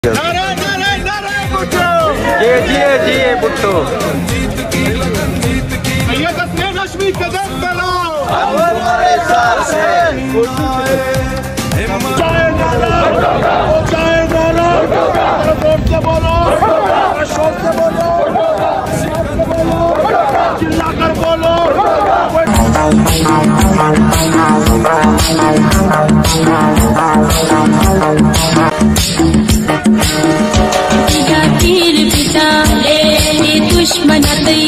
जिए भुट्टो हमारे साथ चिल्लाकर बोलो। दुश्मन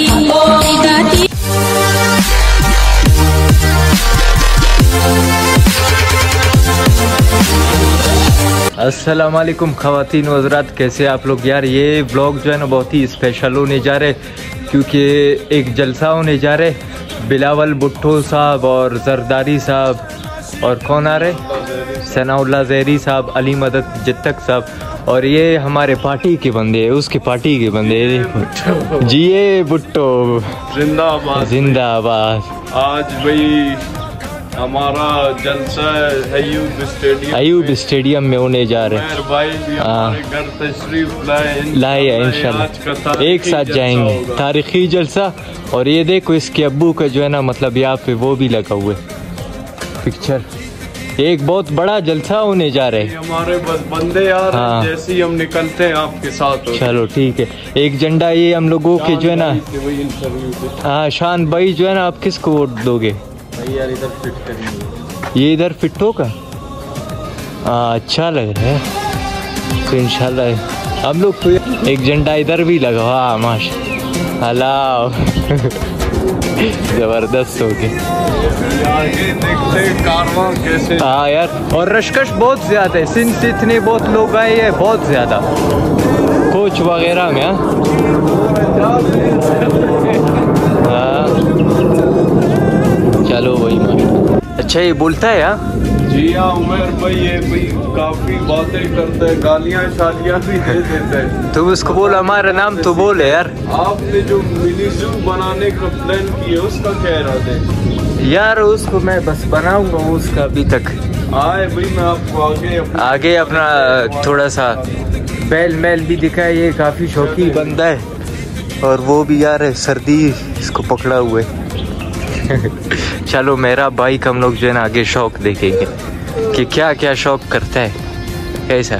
अस्सलाम वालेकुम ख़वातीन व हज़रात, कैसे आप लोग यार। ये व्लॉग जो है ना बहुत ही स्पेशल होने जा रहे, क्योंकि एक जलसा होने जा रहे। बिलावल भुट्टो साहब और जरदारी साहब और कौन आ रहे, सनाउल्लाह ज़हरी साहब, अली मदद जित्तक साहब, और ये हमारे पार्टी के बंदे है, उसके पार्टी के बंदे जिए भुट्टो जिंदाबाद जिंदाबाद। आज भाई हमारा जलसा अयूब स्टेडियम में होने जा रहे हैं। भाई भी हमारे घर तशरीफ लाए इंशाल्लाह, एक साथ जाएंगे। तारीखी जलसा। और ये देखो इसके अब्बू का जो है ना, मतलब यहाँ पे वो भी लगा हुआ है पिक्चर। एक बहुत बड़ा जलसा होने जा रहे हैं। हमारे बस बंदे यार, हाँ। जैसे ही हम निकलते हैं आपके साथ। चलो ठीक है। एक झंडा ये हम लोगों के जो है ना, हाँ शान भाई जो है ना, आप किसको वोट दोगे यार? इधर फिट करेंगे, ये इधर फिट होगा। अच्छा लग रहा है तो इंशाल्लाह हम लोग तो एक झंडा इधर भी लगा। हाँ माशाल्लाह जबरदस्त हो गए। कैसे हाँ यार, और रशकश बहुत ज्यादा है। सिंध से इतने बहुत लोग आए हैं, बहुत ज्यादा कोच वगैरह में। हाँ चलो भाई माशा। अच्छा ये बोलता है यार? जी हाँ उमर भाई, ये भाई काफी बातें करता है, गालियाँ शालियाँ भी दे देता है। तुम उसको बोल, हमारा नाम तो बोले यार। आपने जो मिनी जू बनाने का प्लान किया उसका क्या इरादा है? यार उसको मैं बस बनाऊंगा, उसका अभी तक आए भाई, मैं आपको आगे अपना थोड़ा सा बैल मैल भी दिखा है। ये काफी शौकीन बंदा है, और वो भी यार सर्दी इसको पकड़ा हुआ है। चलो मेरा भाई का हम लोग जो है ना आगे शौक देखेंगे कि क्या क्या शौक करता है, कैसा।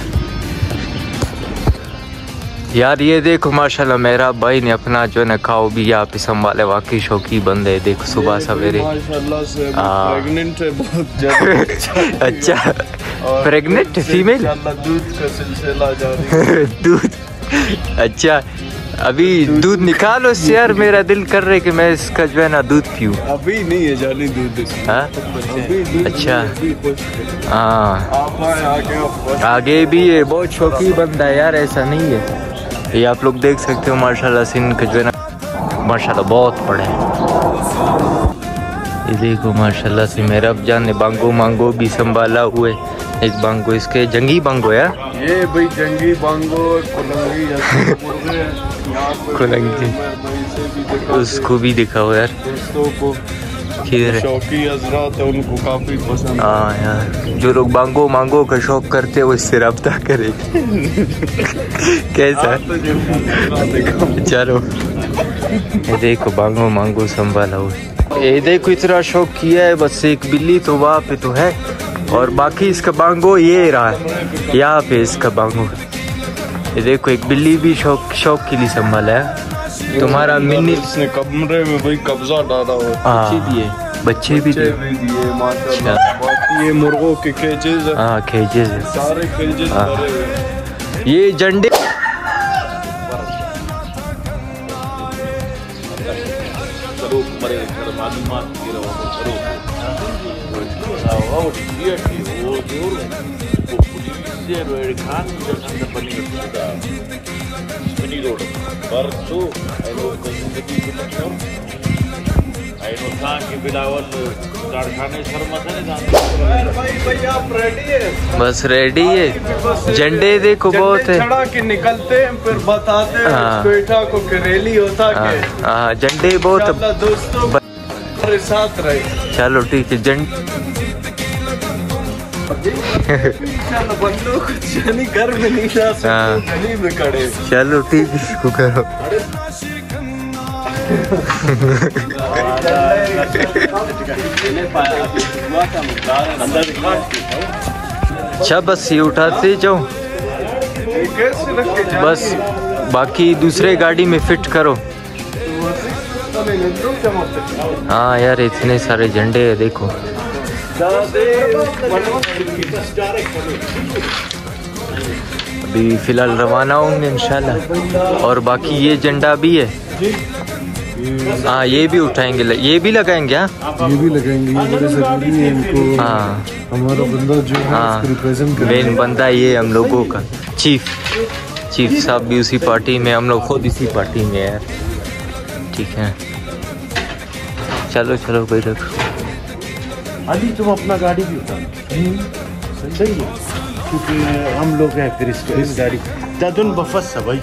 यार ये देखो माशाल्लाह, मेरा भाई ने अपना जो है ना खाओ भी यहाँ पे संभाले। वाकई शौकी बंदे है। देखो सुबह सवेरे माशाल्लाह से प्रेग्नेंट है बहुत ज्यादा। अच्छा प्रेग्नेंट फीमेल, दूध का सिलसिला जारी। दूध, अच्छा अभी दूध निकालो इससे यार। मेरा दिल कर रहा है कि मैं इसका जो है ना दूध पीऊँ। अभी नहीं है जानी दूध। अच्छा हाँ, आगे भी है। बहुत शौकी बंदा है यार, ऐसा नहीं है। ये आप लोग देख सकते हो माशाल्लाह, सिंध का जो है ना माशाल्लाह बहुत बड़ा है। ये देखो माशाल्लाह से मेरा अब्जान ने बांगो मांगो भी संभाला हुए। एक बांगो इसके जंगी बांगो यार, ये भाई जंगी बांगो कुलंगी, उसको भी दिखाओ यार। दोस्तों को शौकी हजरात है, उनको काफी पसंद। हाँ यार, जो लोग बांगो मांगो का शौक करते हैं वो इससे रब्ता करे। कैसा? चलो ये देखो बांगो मांगो संभाला हुआ। ये देखो इतना शौक किया है, बस एक बिल्ली तो वहाँ पे तो है, और बाकी इसका बांगो ये रहा है यहाँ पे इसका बांगो। ये देखो एक बिल्ली भी शौक के लिए संभाला है। तुम्हारा मिनी इसने कमरे में भाई कब्जा डाला हुआ। बच्चे भी दिए माशाल्लाह। बाकी ये मुर्गों के केजेस है। हाँ केजेस है, सारे केजेस भरे हुए। ये झंडे बस रेडी है। झंडे देखो बहुत है, चढ़ा के निकलते हैं फिर बताते हैं बेटा को करेली होता है। हाँ झंडे बहुत दोस्तों साथ रहे। चलो ठीक है। माशाल्लाह बंदों कुछ यानी घर में नहीं जा सकते, हाँ। गली में खड़े। चलो ठीक है, इसको करो। अच्छा बस ये उठाते जाओ बस, बाकी दूसरे गाड़ी में फिट करो। हाँ यार इतने सारे झंडे है देखो। अभी फिलहाल रवाना होंगे इंशाल्लाह। और बाकी ये झंडा भी है, हाँ ये भी उठाएंगे, ये भी लगाएंगे। हाँ ये भी लगाएंगे, ये बड़े जरूरी है इनको। हाँ हमारा बंदा जो है हाँ रिप्रेजेंट कर, मेन बंदा ये हम लोगों का चीफ साहब भी उसी पार्टी में, हम लोग खुद इसी पार्टी में है। ठीक है चलो चलो भाई रखो। अली तुम अपना गाड़ी भी उठाना सही है, क्योंकि हम लोग हैं फिर इस गाड़ी जादुन बफस है भाई।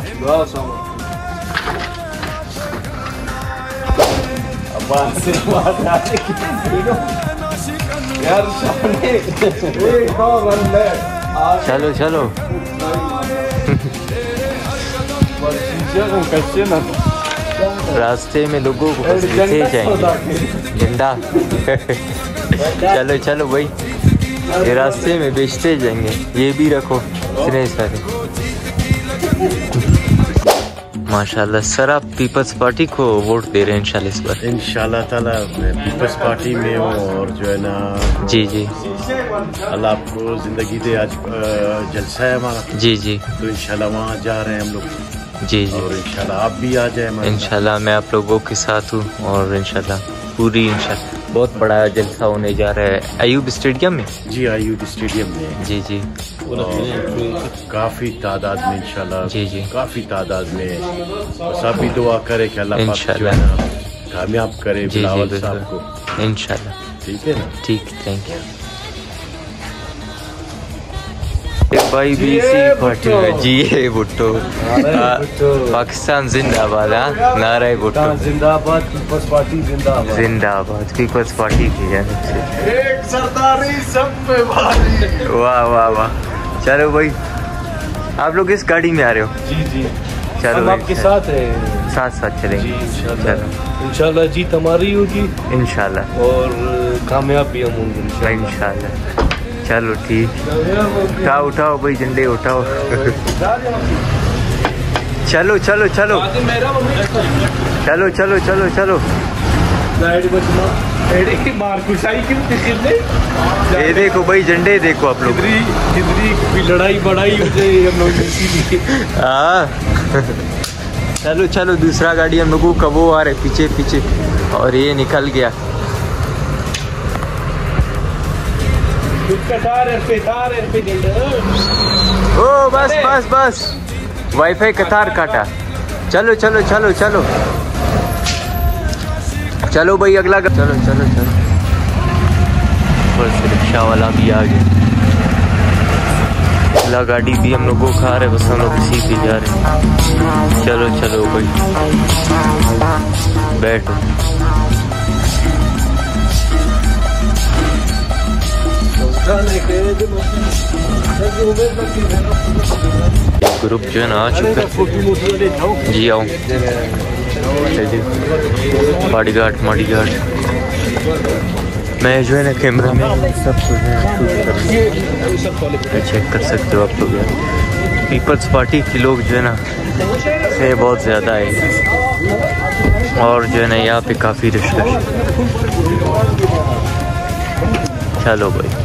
यार चलो चलो रास्ते में लोगों को बस लेते जाएंगे झंडा। चलो चलो भाई, ये रास्ते में बेचते जाएंगे। ये भी रखो इतने सारे। माशाल्लाह सर, आप पीपल्स पार्टी को वोट दे रहे हैं इंशाल्लाह इस बार? इंशाल्लाह ताला मैं पीपल्स पार्टी में हूँ, और जो है ना जी जी अल्लाह आपको जिंदगी दे। आज जलसा है हमारा, जी जी तो इंशाल्लाह वहाँ जा रहे हैं हम लोग। जी जी और इंशाल्लाह आप भी आ जाए हमारे साथ। इंशाल्लाह मैं आप लोगों के साथ हूँ, और इंशाल्लाह पूरी इंशाल्लाह बहुत बड़ा जलसा होने जा रहा है अयूब स्टेडियम में। जी अयूब स्टेडियम में, जी जी काफी तादाद में इंशाल्लाह, जी जी काफी तादाद में। बस आप भी दुआ करें कि अल्लाह पाक जो है ना कामयाब करे जी बिलावल जी साहब को। इंशाल्लाह। ठीक है ना? ठीक, थैंक यू। भाई भी इसी पार्टी में जी है भुट्टो। पाकिस्तान जिंदाबाद, नारा भुट्टो जिंदाबाद, पीपल्स पार्टी जिंदाबाद। जिंदाबाद पीपल्स पार्टी की जानिब से। एक सरदारी सब पे भारी। वाह वाह वाह। चलो भाई आप लोग इस गाड़ी में आ रहे हो? जी जी चलो हम आपके साथ हैं, साथ साथ चलेंगे इंशाल्लाह जीत हमारी होगी इंशाल्लाह, और कामयाब भी हम होंगे इंशाल्लाह। चलो ठीक, उठाओ उठाओ भाई झंडे उठाओ। चलो चलो चलो चलो चलो चलो चलो। ये देखो भाई झंडे देखो आप लोग। लड़ाई बढ़ाई हो जाए हम लोग इसीलिए। हाँ चलो चलो, दूसरा गाड़ी हम लोगों का वो आ रहे पीछे पीछे, और ये निकल गया। ओ बस बस बस, वाईफाई कतार काटा। चलो चलो चलो चलो चलो भाई अगला चलो चलो चलो। बस रिक्शा वाला भी आ गया, अगला गाड़ी भी हम लोगों को खा रहे, बस हम लोग इसी पे जा रहे हैं। चलो चलो भाई बैठो। ग्रुप जो है ना आ चुका है जी। आओ बॉडीगार्ड बॉडीगार्ड। मैं जो है ना कैमरा में सब चेक कर सकते हो आप लोग। पीपल्स पार्टी के लोग जो है ना से बहुत ज़्यादा है, और जो है ना यहाँ पे काफ़ी रिश्ते। चलो भाई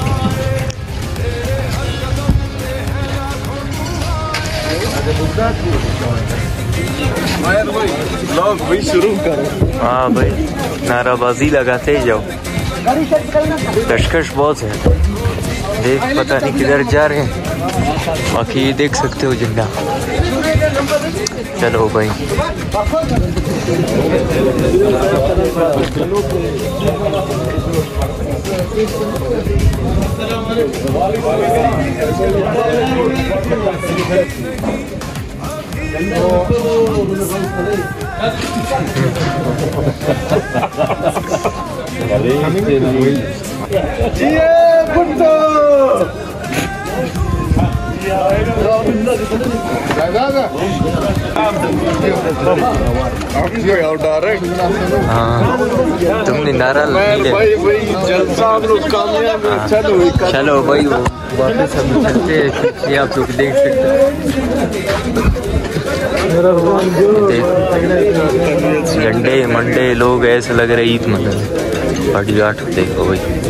ब्लॉग भी शुरू करो। हाँ भाई नाराबाजी लगाते ही जाओ, कशकश बहुत है। देख पता नहीं किधर जा रहे हैं, बाकी ये देख सकते हो झंडा। चलो भाई हाँ तुमने नारा भाई जलसा हम लोग कामयाब हैं। चलो भाई वापस हम चलते हैं। ये आप लोग देख सकते हैं झंडे मंडे लोग ऐसे लग रहे ईद मतलब बड़ी आठ देखो भाई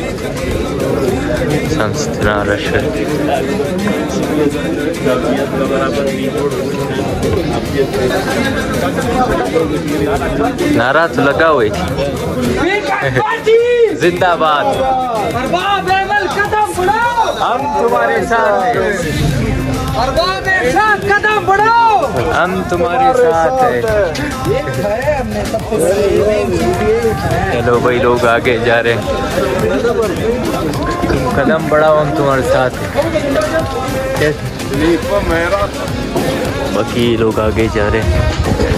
संस्था रश नारा तो लगा हुआ जिंदाबाद हम तुम्हारे साथ हैं कदम बढ़ाओ हम तुम्हारे साथ हैं। चलो भाई लोग आगे जा रहे हैं तुम कदम बढ़ाओ हम तुम्हारे साथ हैं। बाकी लोग आगे जा रहे हैं।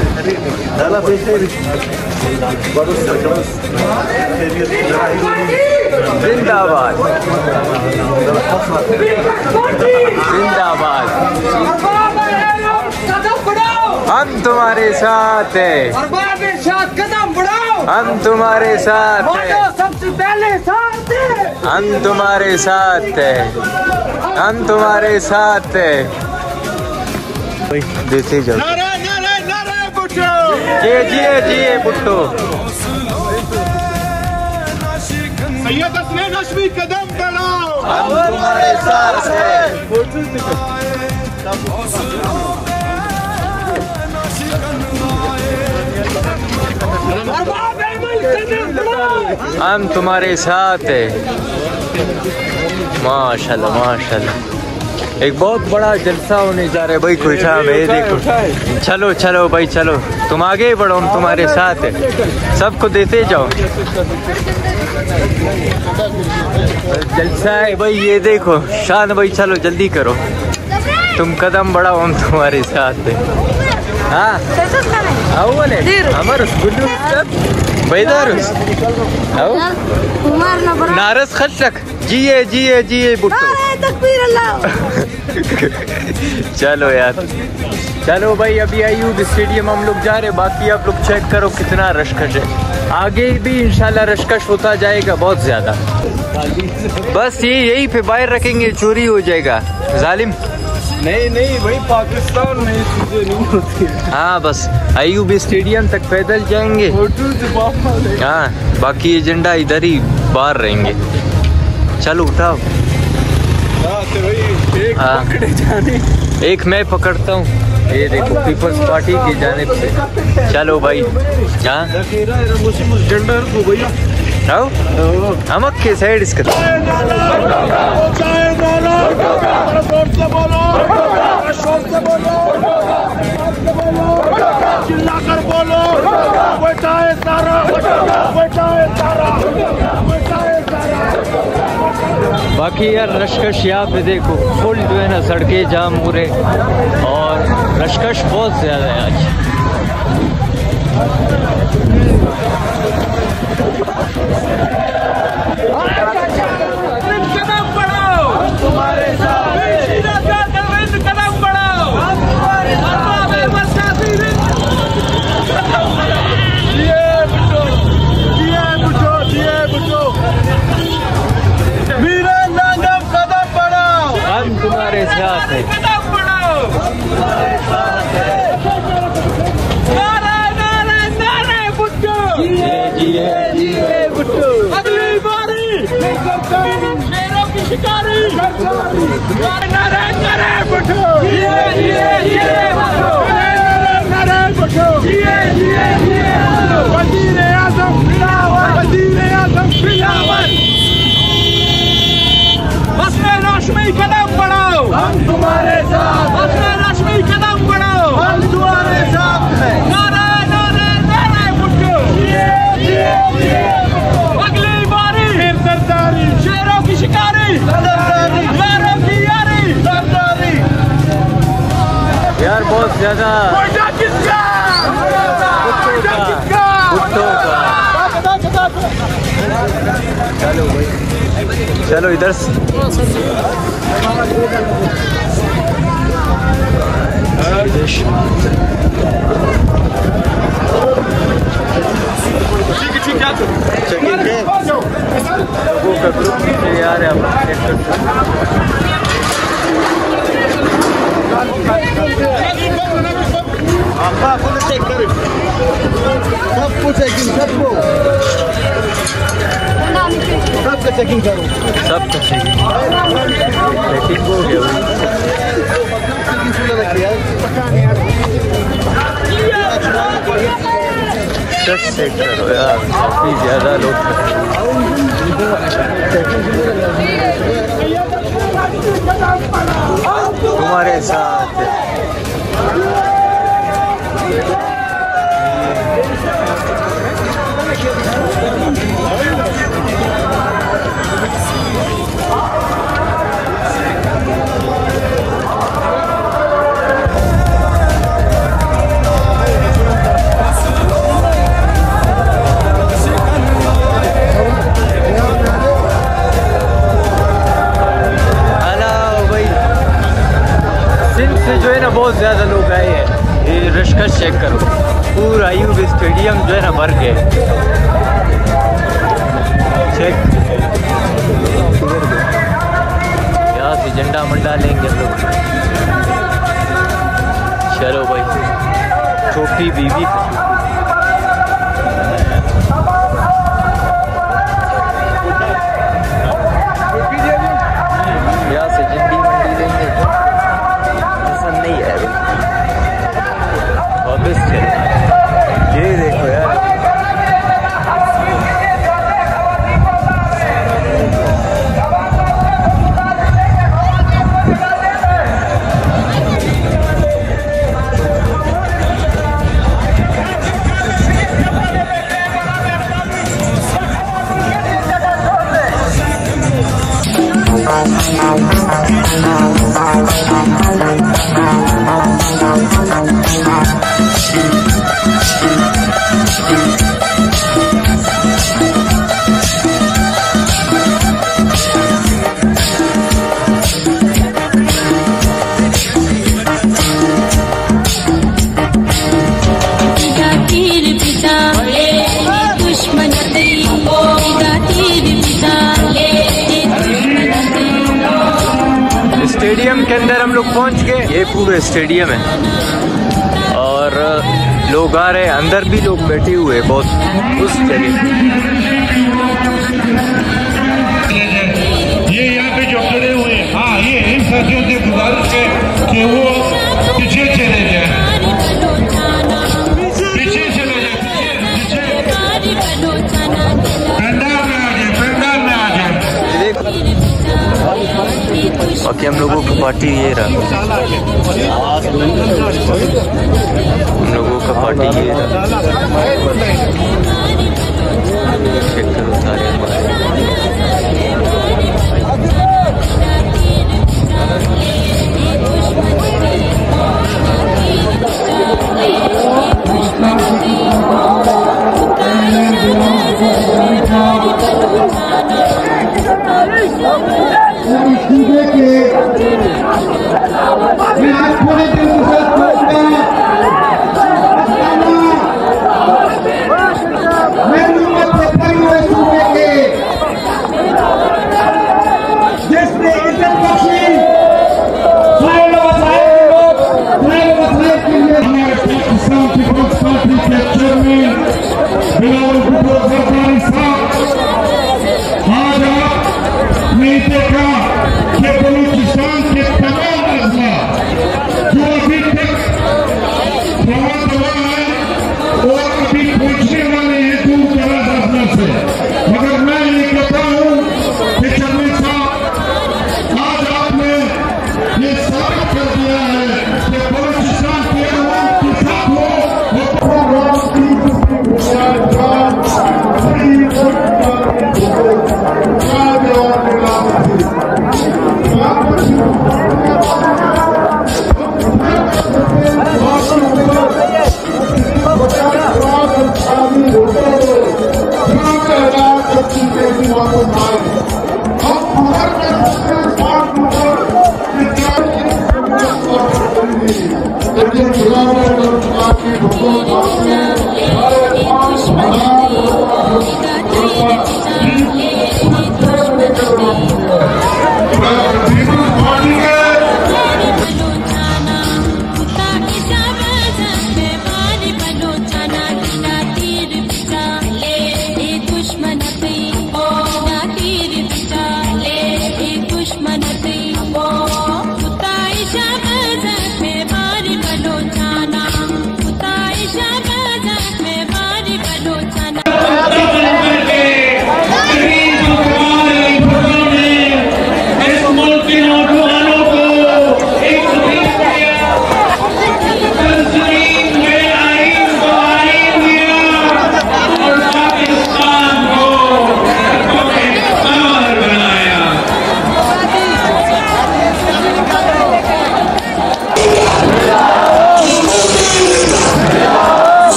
जिंदाबाद जिंदाबाद कदम बढ़ाओ हम तुम्हारे साथ हैं कदम बढ़ाओ हम तुम्हारे साथ हैं सबसे पहले साथ है हम तुम्हारे साथ हैं हम तुम्हारे साथ हैं। देते जाओ जिए बुट्टो सैयद असलैन हाशमी कदम बढ़ाओ हम तुम्हारे साथ हैं। हम तुम्हारे साथ हैं। माशाल्लाह माशाल्लाह एक बहुत बड़ा जलसा होने जा रहा है भाई। कोई है देखो चलो चलो भाई चलो तुम आगे बढ़ो हम तुम्हारे साथ हैं। सबको देते जाओ जलसा है भाई। ये देखो शान भाई चलो जल्दी करो तुम कदम बढ़ाओ हम तुम्हारे साथ हैं। हाँ أولا أمرس قدوس بيدارس أو نارس خشك جيه بوتو تكبير الله चलो यार चलो भाई अभी आईयूब स्टेडियम हम लोग जा रहे। बाकी आप लोग चेक करो कितना रशकश है। आगे भी इंशाल्लाह रशकश होता जाएगा बहुत ज्यादा। बस ये यही पे बाहर रखेंगे चोरी हो जाएगा जालिम। नहीं भाई पाकिस्तान में चीजें नहीं होती है। हाँ बस आईयूब स्टेडियम तक पैदल जाएंगे। हाँ बाकी ये झंडा इधर ही बाहर रहेंगे। चलो उठाओ। हाँ एक मैं पकड़ता हूँ। ये देखो पीपल्स पार्टी की जानिब से। चलो भाई हाँ हम के साइड इसका चिल्लाकर बोलो बेटा है सारा बेटा है सारा बेटा है सारा। बाकी यार रशकश यहाँ पे देखो फुल जो है ना सड़कें जाम हो रहे और रशकश बहुत ज़्यादा है आज। कदम बढ़ाओ तुम्हारे साथ कदम बढ़ाओ मेरा नाम कदम बढ़ाओ हम तुम्हारे साथ हैं। कदम बढ़ाओ नारे बुट्टो जिए बुट्टो अगली बारी शेरों की शिकारी नारे बुट्टो जिए बुट्टो नारे बुट्टो जिए वज़ीर आज़म बिलावल असलैन हाशमी कदम बढ़ाओ हम तुम्हारे साथ। असलैन हाशमी कदम बढ़ाओ हम तुम्हारे साथ हैं। नारे बुट्टो अगली बारी फिर सरदारी शेरों की शिकारी यारों की यारी सरदारी। यार बहुत ज्यादा किसका भुट्टो का। चलो भाई चलो इधर से लोगों का ग्रुप पीछे आ रहा है, आप चेक कर सकते सबका चेकिंग करो, सबका चेकिंग हो गया। चेक करो यार, काफी ज्यादा लोग तुम्हारे साथ। जो है ना बहुत ज़्यादा लोग आए हैं। ये रशकश चेक करो, पूरा आयुब स्टेडियम जो है ना भर गए। चेक, यहाँ से झंडा मंडा लेंगे लोग। चलो भाई, छोटी बीवी यहाँ से झंडी मंडी लेंगे। नहीं है वापस चले। ये देखो यार, स्टेडियम के अंदर हम लोग पहुंच गए। ये पूरे स्टेडियम है और लोग आ रहे हैं, अंदर भी लोग बैठे हुए बहुत उस जगह। ये यहाँ पे जो खड़े हुए हैं, हाँ, ये इन साथियों से गुजारिश है कि वो पीछे चले जाए, पीछे चले जाए, पीछे पंडाल में आ जाए, पंडाल में आ जाए। बाकी हम लोगों की पार्टी ये रहा, हम लोगों का पार्टी ये रहा। चेक करो सारे मैं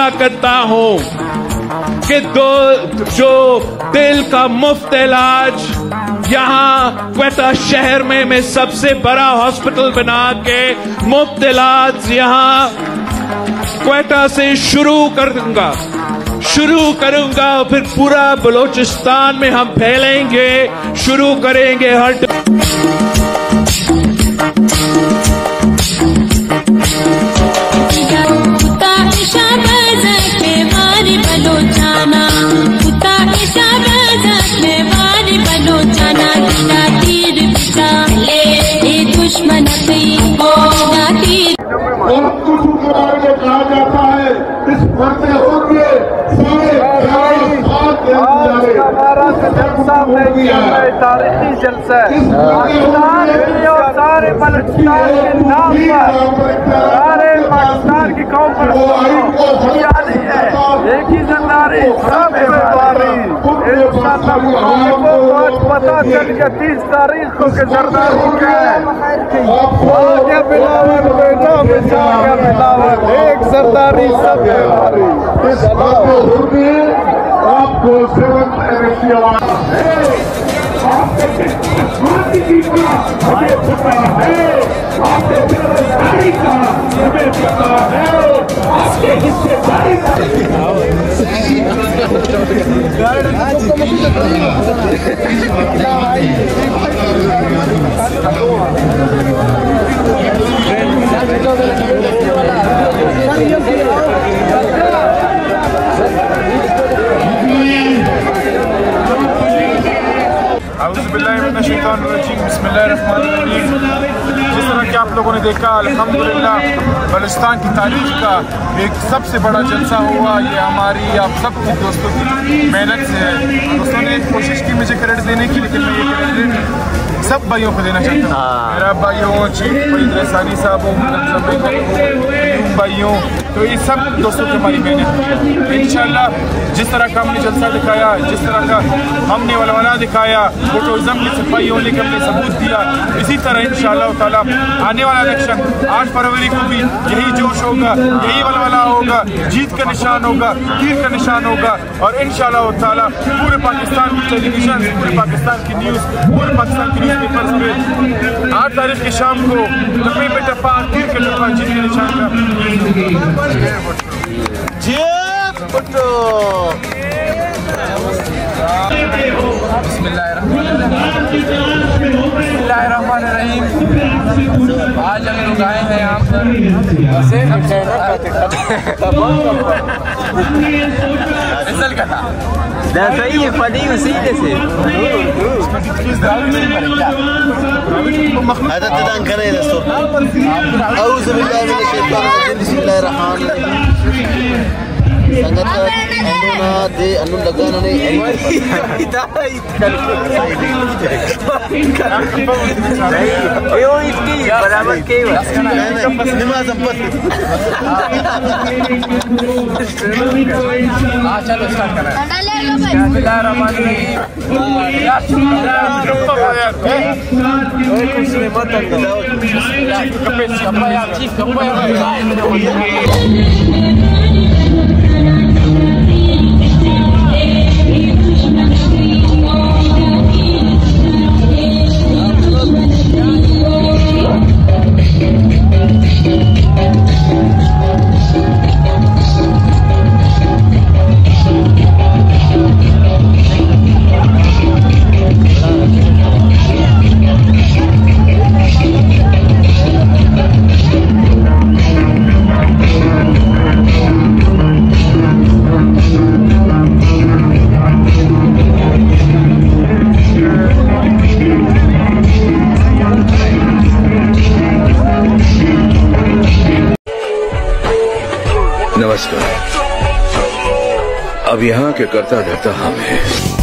वादा करता हूं कि जो दिल का मुफ्त इलाज यहाँ क्वेटा शहर में मैं सबसे बड़ा हॉस्पिटल बना के मुफ्त इलाज यहाँ क्वेटा से शुरू करूंगा, फिर पूरा बलूचिस्तान में हम फैलेंगे, शुरू करेंगे हर कहा जाता है इस बढ़ते होंगे तारीखी जलसा पाकिस्तान की और सारे बलूचिस्तान के नाम पर सारे पाकिस्तान की कौम पर नहीं है एक ही जरदारी सब पता चल गया 30 तारीख को के जरदारी क्या है बिलावल बेटा बिलावल एक जरदारी सब आपको सेवंत एमएससी जिस तरह कि आप लोगों ने देखा अल्हम्दुलिल्लाह बलूचिस्तान की तारीख का एक सबसे बड़ा जलसा हुआ। ये हमारी आप सब दोस्तों की मेहनत से है। दोस्तों ने कोशिश की मुझे क्रेडिट देने की, लेकिन मैं ये क्रेडिट सब भाइयों को देना चाहता हूँ। मेरा भाई हो, चीफ सानी साहब हो, भाइयों, तो ये सब दोस्तों की हमारी मेहनत। इंशाल्लाह जिस तरह का हमने जलसा दिखाया, जिस तरह का हमने वलवला दिखाया, वोटोज़म की सफाई होने का हमने सबूत दिया, इसी तरह इंशाल्लाह ताला आने वाला इलेक्शन 8 फरवरी को भी यही जोश होगा, यही वलवला होगा, जीत का निशान होगा, तीर का निशान होगा। और इंशाल्लाह ताला पूरे पाकिस्तान की टेलीविजन, पूरे पाकिस्तान की न्यूज़, पूरे पाकिस्तान की न्यूज़पेपर्स पे 8 तारीख की शाम को टप्पे पे टप्पा, तीर के टप्पा, जीत के निशान का बिस्मिल्लाहिर्रहमानिर्रहीम। आज हम लोग आए हैं यहाँ पर सही है फनी उसी से बराबर के चलो स्टार्ट कर नमस्कार। अब यहाँ के कर्ता धर्ता हम हैं।